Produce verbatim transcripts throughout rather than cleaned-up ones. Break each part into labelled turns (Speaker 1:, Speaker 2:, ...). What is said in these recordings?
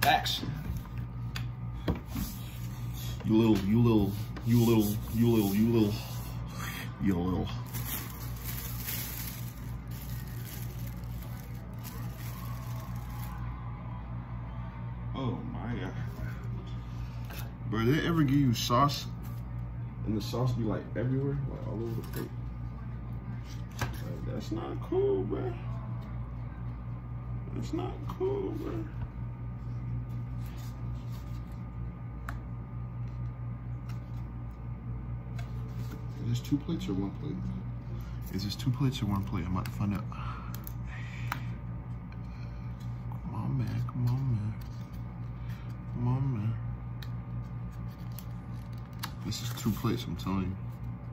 Speaker 1: Facts. You little, you little, you little, you little, you little, you little. Oh my God. Bro, did they ever give you sauce and the sauce be like everywhere, like all over the plate? Like, that's not cool, bro. That's not cool, bro. Is this two plates or one plate? Is this two plates or one plate? I'm about to find out. Come on, man. Come on, man. Come on, man. This is two plates, I'm telling you.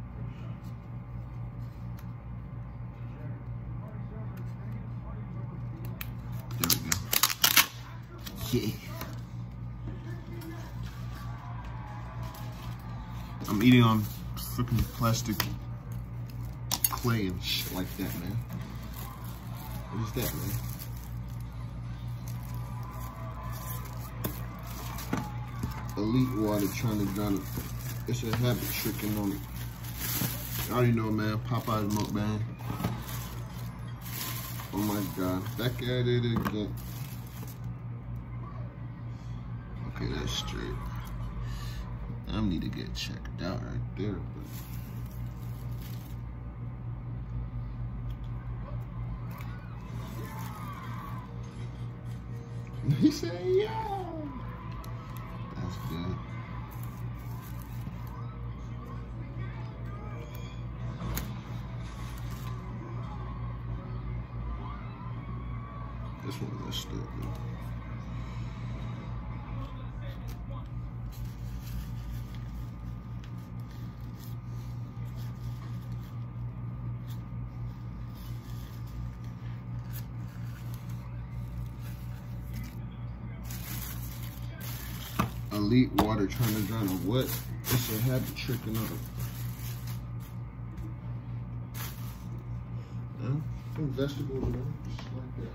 Speaker 1: There we go. Yeah. I'm eating on freaking plastic clay and shit like that, man. What is that, man? Elite water trying to drown it. It's a habit tricking on it. I already know, man. Popeyes mukbang. Oh my God. Back at it again. Okay, that's straight. I need to get checked out right there. But he said, yeah. That's good. This one messed up, man. Elite water trying to drown a what? It's a habit tricking up. Yeah, some vegetables, man. Just like that.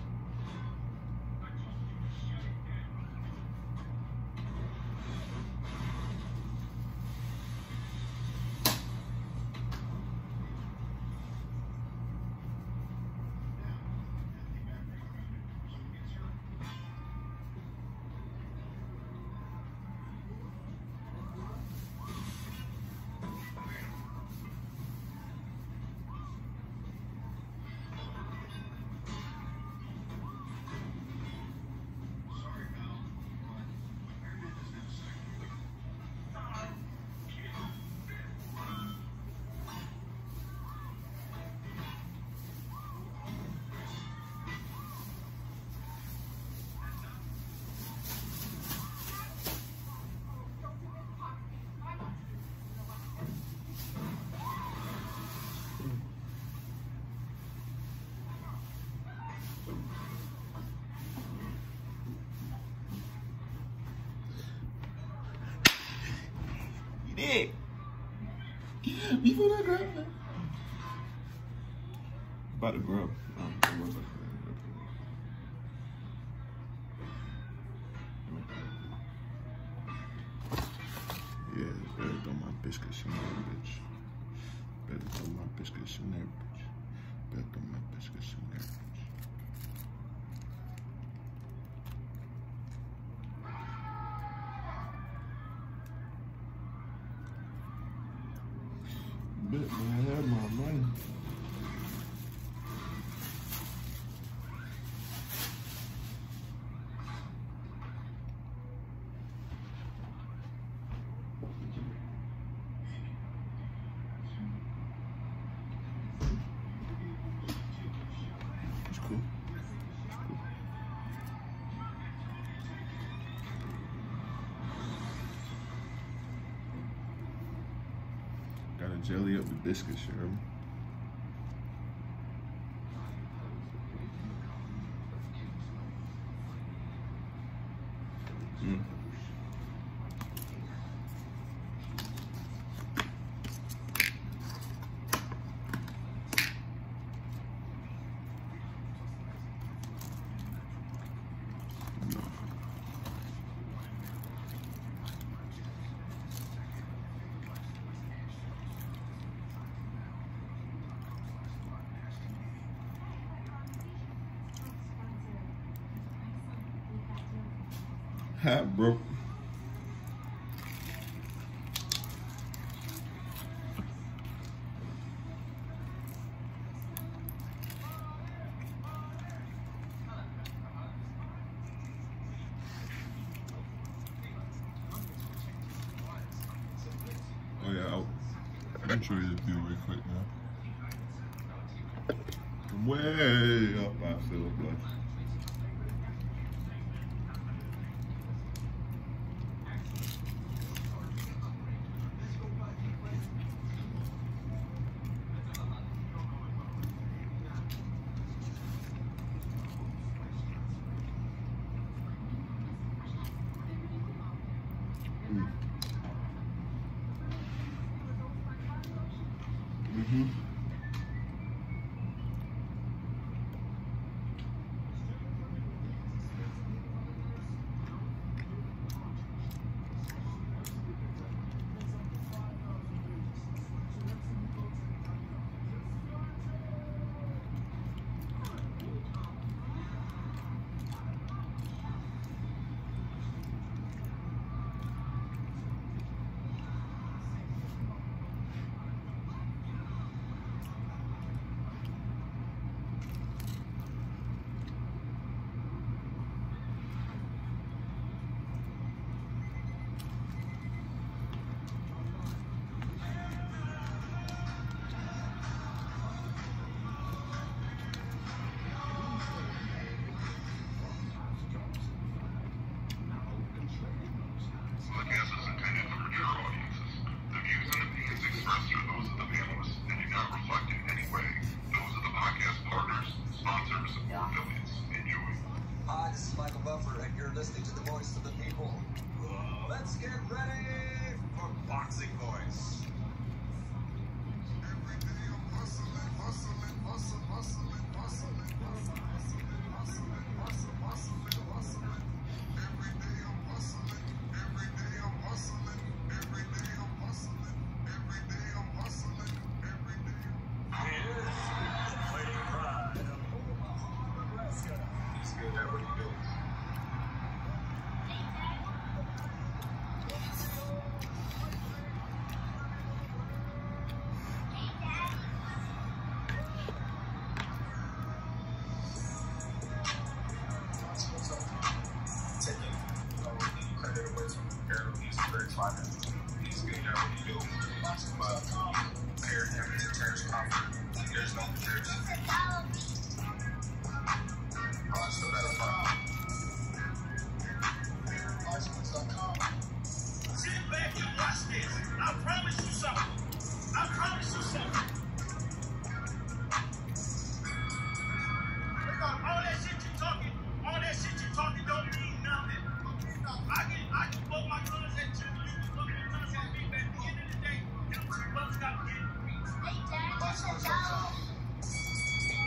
Speaker 1: Did. Before that grab that. About to grub. Um, yeah, better throw my biscuits in there, bitch. Better throw my biscuits in there, bitch. Better throw my biscuits in there, bitch. Bet, man, I have my money. It's cool. It's cool. Gotta jelly up the biscuits, you know? Mm. No. hat broke. Oh yeah, I'll, I'll show you the view real quick now. From way up, I feel like. Mm. Mm-hmm.
Speaker 2: Listening to the voice of the people. Let's get ready for Boxing Voice. Every day I'm hustling, hustling, hustling, hustling, hustling, hustling, hustling, hustling, hustling, hustling. Every day I'm hustling, every day I'm hustling, every day I'm hustling, every day I'm hustling, every day. Here's the fighting pride of Omaha, Nebraska. He's good at what he does. He's good at what he do. Compare him to Terrence Crawford. There's no comparison. Oh, I still got a fight. Sit back and watch this. I promise you something. I promise you something. All that shit you talking, all that shit you talking don't mean nothing. I can, I can put my guns at you. Hey, Dad, what's the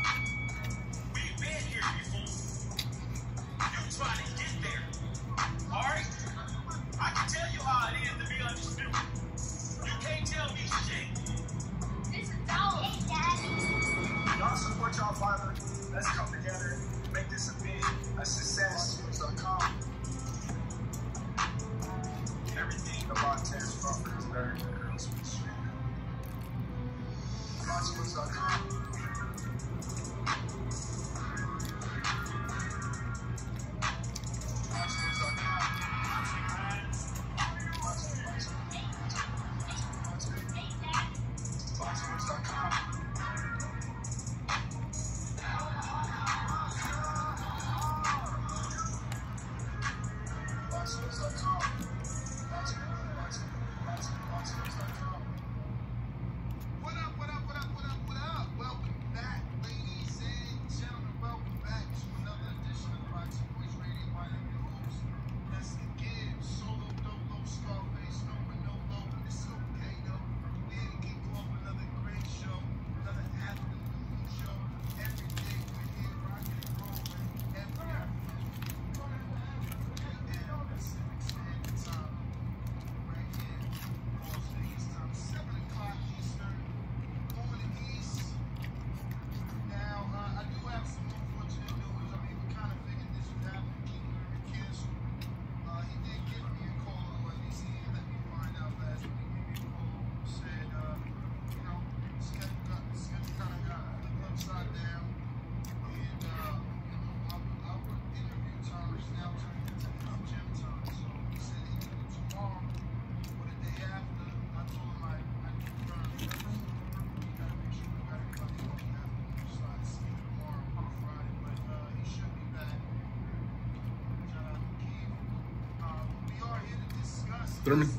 Speaker 1: Thurman.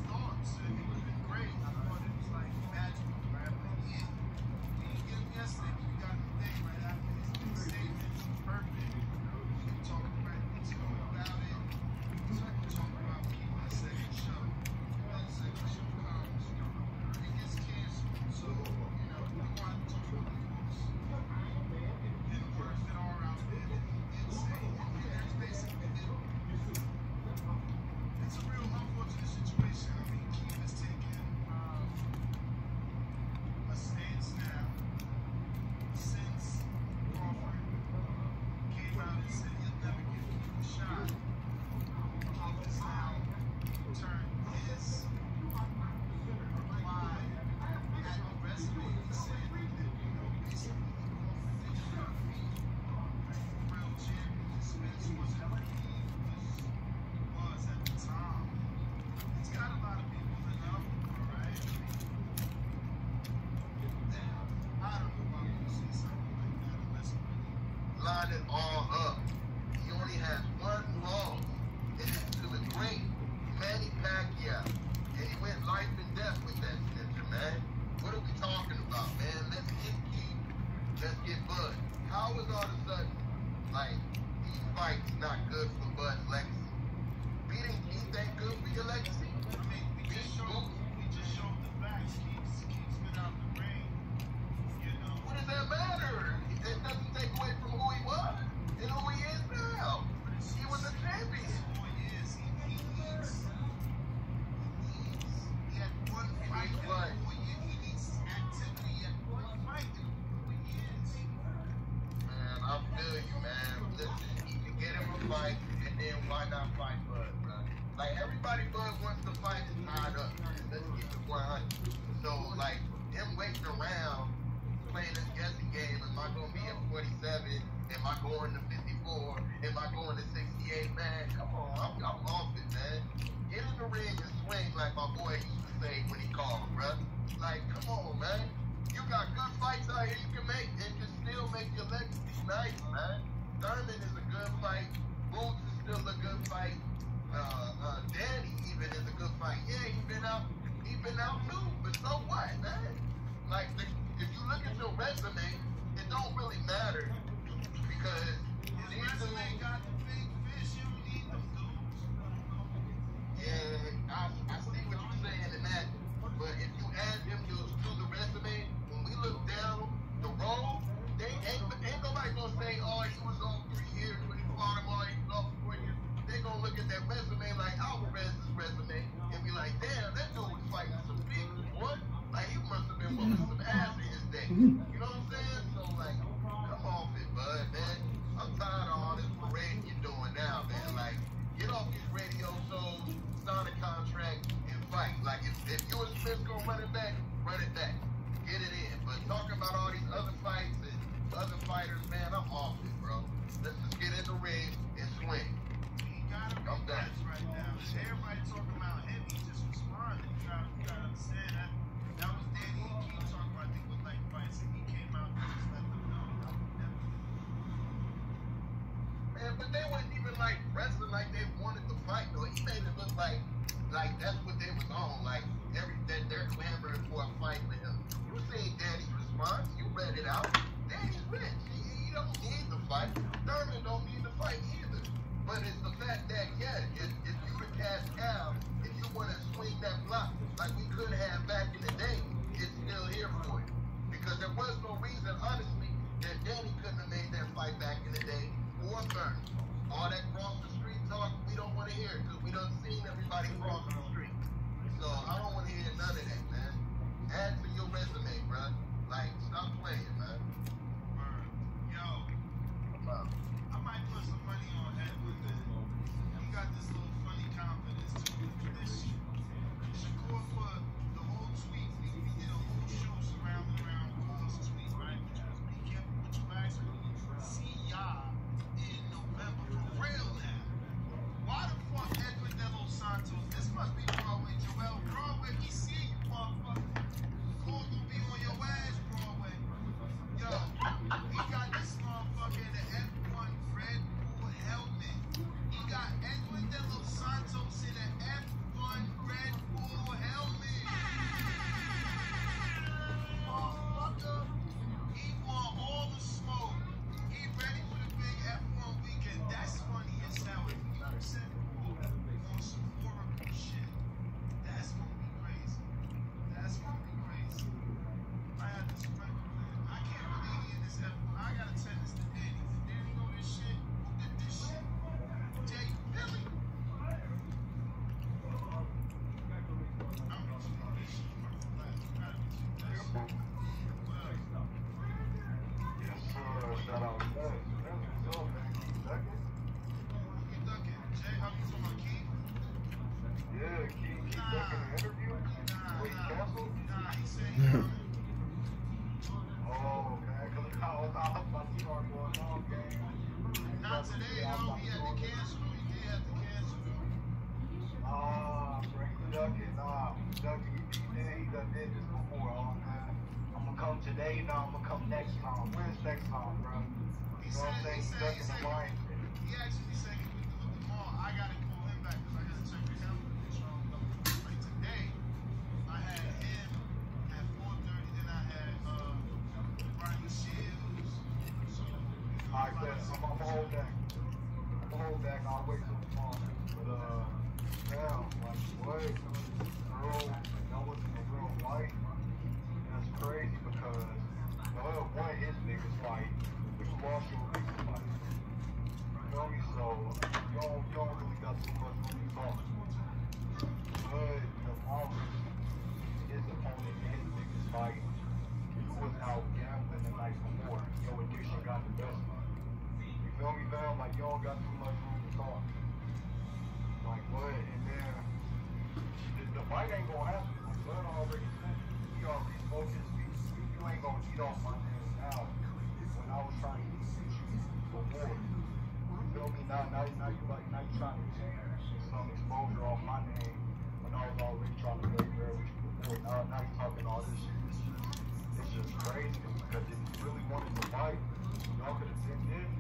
Speaker 2: Line it all up. He only has one loss, and it's to the great Manny Pacquiao. And he went life and death with that snitcher, man. What are we talking about, man? Let's get key. Let's get Bud. How is all of a sudden, like, these fights not good for Bud's legacy? Beating Keith ain't good for your legacy?
Speaker 3: I mean, we just showed, we just showed the facts. Keith's, Keith's been out the ring, you know.
Speaker 2: What does that matter? It doesn't take away from who he was and who he is now. He was a champion.
Speaker 3: Four years, he, he needs, he needs, he had one fight in
Speaker 2: what?
Speaker 3: four years. He needs activity. He had one fight in four years.
Speaker 2: Man, I feel you, man. Listen, he can get him a fight, and then why not fight Bud, bro? Like, everybody Bud wants to fight is tied up. Let's keep it one hundred. So, like, him waiting around, playing this guessing game, am I going to be at forty-seven? Am I going to fifty-four? Am I going to sixty-eight? Man, come on, I'm, I'm off it, man. Get in the ring and swing like my boy used to say when he called, bro. Like, come on, man. You got good fights out here you can make and can still make your legacy nice, man. Thurman is a good fight. Boots is still a good fight. Uh, uh, Danny even is a good fight. Yeah, he been out. He been out too, but so what, man? Like, the, if you look at your resume, it don't really matter because
Speaker 3: His
Speaker 2: these
Speaker 3: resume
Speaker 2: dudes-
Speaker 3: got the big fish. You don't need them dudes.
Speaker 2: Yeah, I, I see what you're saying in that. But if you add them to, to the resume, when we look down the road, they ain't, ain't nobody gonna say, oh, he was on three years when he fought him, or he was off four years. They gonna look at that resume like Alvarez's resume and be like, damn, that dude was fighting some big boy. Like, he must have been whooping some ass in his day. You know what I'm saying? So, like, come off it, bud, man. I'm tired of all this parading you're doing now, man. Like, get off these radio shows, sign a contract, and fight. Like, if, if you and Smith gonna run it back, run it back. Get it in. But talking about all these other fights and other fighters, man, I'm off it, bro. Let's just get in the ring and swing.
Speaker 3: He got him
Speaker 2: I'm done.
Speaker 3: right now. Everybody talking about him. He just responded. You gotta, you gotta understand that. That was Danny and Keith talking about, I think, with like fights, and he came out and just let them know.
Speaker 2: Man, but they wasn't even like wrestling like they wanted to fight, though. He made it look like like that's what they was on. Like every that they're clamoring for a fight with him. You seen Danny's response? You read it out. Danny's rich. He, he don't need to fight. Thurman don't need to fight either. But it's the fact that yeah, if, if you the cash cow, if you want to swing that block like we could have back in the day, it's still here for you. Because there was no reason, honestly, that Danny couldn't have made that fight back in the day. Or Thurman. All that cross the street Like in the interview?
Speaker 3: Nah,
Speaker 2: Where he
Speaker 3: nah,
Speaker 2: canceled?
Speaker 3: nah, he said he coming.
Speaker 2: Oh, man, because I was about to start going on, gang.
Speaker 3: Not today, though. He had to cancel, though. He did have to cancel, though.
Speaker 2: Ah, Frank Duckett, nah. Duckett, he, he did, he done did this before. Oh, man. I'm gonna come today, now I'm gonna come next time. Where's next time, bro?
Speaker 3: He
Speaker 2: You know what I'm
Speaker 3: said, he
Speaker 2: saying? He's
Speaker 3: said, he
Speaker 2: ducking the
Speaker 3: said,
Speaker 2: line.
Speaker 3: he actually said he went to look at the mall. I gotta call him back because I gotta check the calendar. Make sure I don't know. Like today, I had him at four thirty, then I had uh, Brian Shields. So,
Speaker 2: Alright, bet. I'm gonna hold back. I'm gonna hold back. I'll wait till tomorrow. But, uh, damn, like, what? Girl, that wasn't a real fight. That's crazy because the other one, his biggest fight, you lost your biggest fight. You know me? So, you don't, you don't really got too much room to talk. But, the Lawrence, his opponent, his biggest fight, you was out gambling the night before. Your addiction got the best of you. You feel me, fam? Like, you don't got too much room to talk. Like, what? And then, the, the fight ain't gonna happen. Like, Bud already said, he already spoke his piece. You, you ain't gonna eat off my name now. When I was trying to eat with you before. You feel me? Now, now, now you like, now you trying to take some exposure off my name when I was already trying to break bread with you before. Now, now you talking all this shit. It's just, it's just crazy because if you really wanted to fight, y'all could have been there.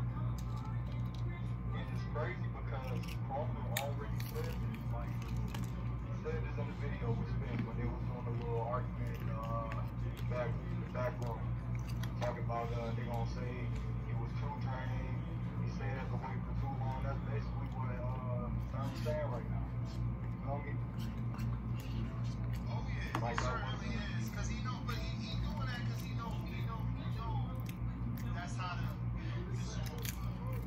Speaker 2: And it's crazy because Crawford already said this. Like, he said this in the video with Spence when they was doing a little argument in uh, the back, the back room. Talking about uh, they gonna say he was too trained. He said he had to wait for too long. That's basically what uh, I'm saying right now. You know me?
Speaker 3: oh yeah,
Speaker 2: Like,
Speaker 3: he
Speaker 2: that
Speaker 3: certainly is. Cause he know, but he, he doing that cause he know, he know, he know that's how to get some more blood.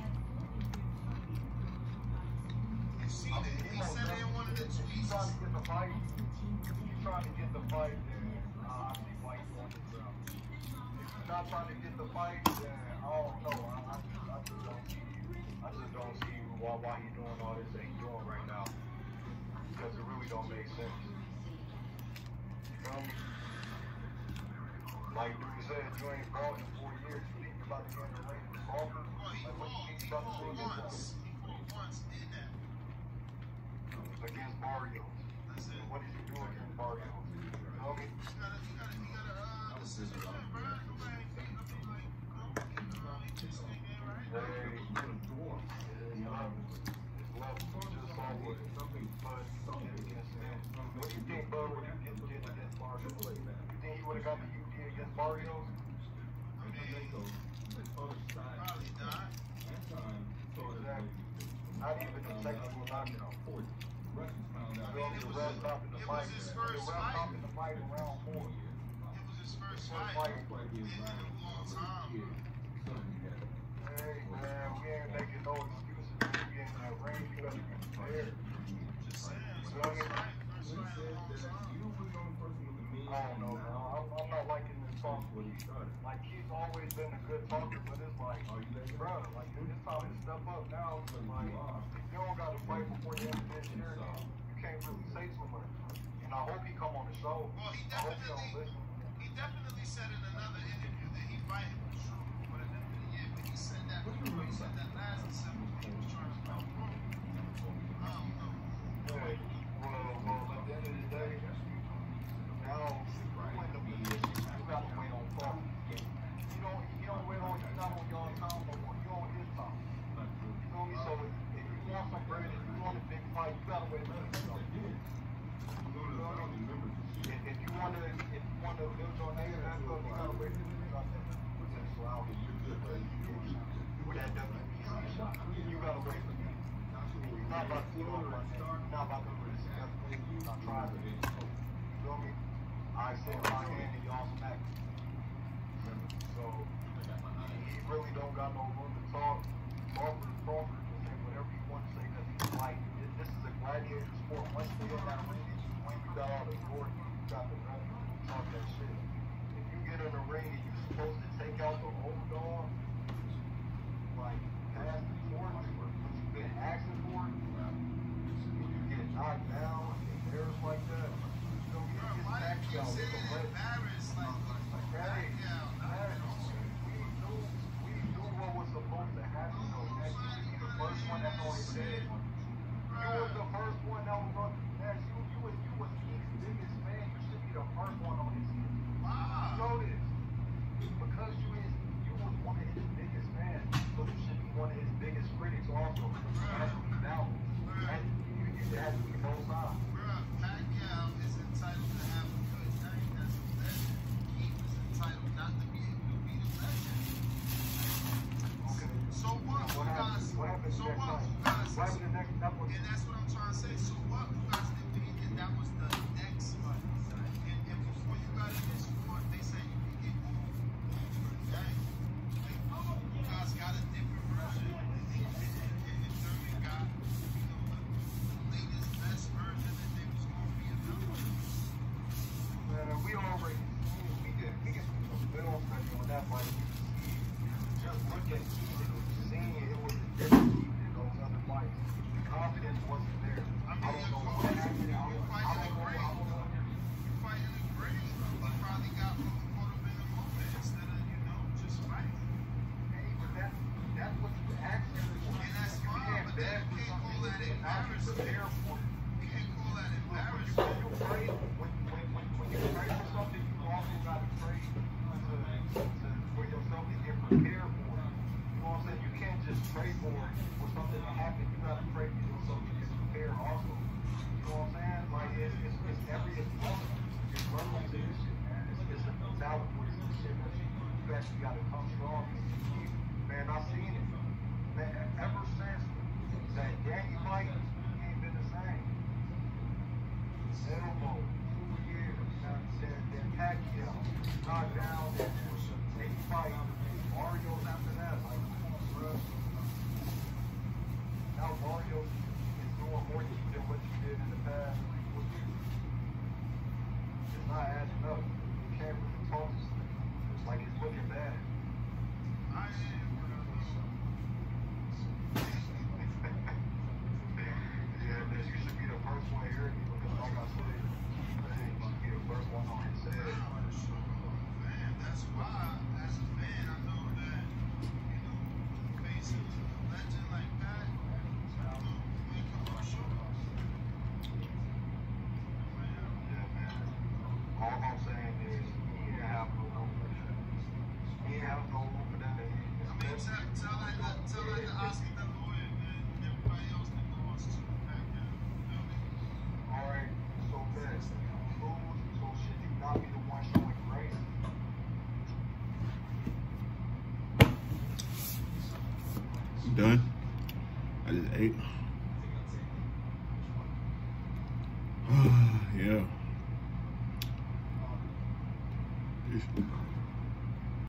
Speaker 3: You see
Speaker 2: I
Speaker 3: that?
Speaker 2: mean,
Speaker 3: He said it in one of the
Speaker 2: He's
Speaker 3: tweets.
Speaker 2: trying to get the fight. He's trying to get the fight, then uh, I see why he's on the ground. If he's not trying to get the fight, then I don't know. I, I, just, I just don't see. I just don't see why why he's doing all this that he's doing right now. Because it really don't make sense. You feel me? Like you said, you ain't fought in four years. You think you're about to get in the ring with Crawford?
Speaker 3: Well, he
Speaker 2: Like, what you
Speaker 3: fought,
Speaker 2: think
Speaker 3: he
Speaker 2: you're about to
Speaker 3: fought
Speaker 2: do against
Speaker 3: once. He fought once in that.
Speaker 2: against Barrios?
Speaker 3: That's it.
Speaker 2: What did you do against Barrios? You feel me?
Speaker 3: You gotta, you gotta, you gotta, uh, decision win, bro. Nobody ain't think, I mean, like, Crawford, uh, he did his thing, man, right?
Speaker 2: Hey, it's love. It's love. Just saw what something Bud did against him. What do you think Bud would have did against Barrios? You think he would have got the U D against Barrios?
Speaker 3: I mean, probably not.
Speaker 2: Exactly. Not even a technical knockout. The ref stopping the
Speaker 3: It
Speaker 2: fight.
Speaker 3: was his
Speaker 2: The
Speaker 3: first
Speaker 2: ref
Speaker 3: fight.
Speaker 2: stopping the fight around four.
Speaker 3: It was his first
Speaker 2: First
Speaker 3: fight
Speaker 2: fight.
Speaker 3: in, in a long time.
Speaker 2: Hey man, we ain't making no excuses. We get in that ring, you better be prepared.
Speaker 3: Just saying, his first fight, first fight in a long time.
Speaker 2: I don't know, man. I'm, I'm not liking this talk with you. Like, he's always been a good talker, but it's like, bro, like, it's time to step up now. Like, if you don't got to fight before the end of this year, you can't really say too much. And I hope he come on the show.
Speaker 3: Well, he
Speaker 2: I hope he don't
Speaker 3: definitely,
Speaker 2: listen.
Speaker 3: he definitely said in another interview that he fighting for sure before the end of the year. But he said that, he said that last December when he was trying to fight pro. I don't know.
Speaker 2: Yeah, well, well, at the end of the day, now, you in the position, you got to wait on talk. You don't, you don't wait on, you're not on your time no more. You're on his time. You feel me? So if, if you want some bread, if you want a big fight, you got to wait on his time. If, if you want to, if you want to build your name back up, you got to wait till you got that potential out. With that W B C shot, you got to wait for me. You're not about to do it right now. You're not about to do this. You're not trying to. You feel me? I said my hand and y'all smack. So he really don't got no room to talk. Crawford, Crawford can say whatever you want to say because he's like, this, this is a gladiator sport. Once you get in that ring, when you got all the authority, you got the right to talk that shit. If you get in the ring and you're supposed to take out the old dog, like pass the torch, what you've been asking for, and you get knocked down, and
Speaker 3: album, bro. As you, you was, you was Keith's biggest fan. You should be the first one on his team. Wow. You know this. Because you is, you was one of his biggest fans, so you should be one of his biggest critics also. That's what he's now. And you, you have to be both sides.
Speaker 2: Bruh, Pacquiao is entitled to have a good night. That's a legend. Keith is entitled not to be able to be the legend.
Speaker 3: Okay.
Speaker 2: So what? Who
Speaker 3: What
Speaker 2: guys?
Speaker 3: happens? What happens
Speaker 2: So
Speaker 3: next
Speaker 2: what?
Speaker 3: time?
Speaker 2: Who guys?
Speaker 3: What happens next? That was.
Speaker 2: And that's what I'm trying to say. So what? Who guys' opinion? That was the next one. And, and before you got in this one, they said you could get moved for the game. Like, you guys got a different version. And, and, and, and Thurman got, you know, the, the latest, best version, and there was going to be another one.
Speaker 3: Man, we already we get we get some film study on that fight. Just look at Keith and seeing it, it was a different Keith than those other fights. The confidence wasn't there.
Speaker 2: I
Speaker 3: I
Speaker 2: mean,
Speaker 3: don't know
Speaker 2: you're
Speaker 3: what happened. I
Speaker 2: you're
Speaker 3: don't, I
Speaker 2: fighting
Speaker 3: don't
Speaker 2: a
Speaker 3: know.
Speaker 2: great.
Speaker 3: I don't know.
Speaker 2: You're fighting a great. He probably got caught up in the moment instead of, you know, just fighting.
Speaker 3: Hey, but that that's what you ask everyone.
Speaker 2: And that's
Speaker 3: You
Speaker 2: fine,
Speaker 3: can't
Speaker 2: but
Speaker 3: beg
Speaker 2: then
Speaker 3: for
Speaker 2: you can't
Speaker 3: something
Speaker 2: call that
Speaker 3: that you're not
Speaker 2: embarrassment.
Speaker 3: prepared for.
Speaker 2: You can't call that
Speaker 3: When you,
Speaker 2: embarrassment.
Speaker 3: when you pray, when, when, when, when you pray for something, you also got to pray to, to, for yourself to get prepared for it. You know what I'm saying? You can't just pray for it for something to happen. You got to pray for yourself to get prepared also. You know what I'm saying? Like, it's, it's, it's every, it's level. It's level to this shit, man. It's, it's a mentality. It's this shit that you, you actually got to come strong. Man, I seen it. Man, ever since that Danny fight, he ain't been the same. Elmo, two years, now that, that Pacquiao, knocked down, that they fight, Mario's after that, like, come on, bro. Now Mario is doing more than what you did in the past three, four years. It's not adding up. You can't really talk to something. It's like it's looking bad.
Speaker 2: I am.
Speaker 3: Yeah, man, you should be the first one to hear me because, like I said, you should be the first one on his head.
Speaker 2: Man, that's why, as a fan, I know that, you know, facing a legend like that, you know, we come on show.
Speaker 3: Yeah, man. All I'm saying is he didn't have no room for that. He didn't have no room for that.
Speaker 2: I mean, tell, tell like the, tell like the Oscar De La Hoya and everybody else that goes to back then. You know what I mean?
Speaker 3: All right, so man, you lose, so should you not be the one showing grace?
Speaker 1: I'm done. I just ate.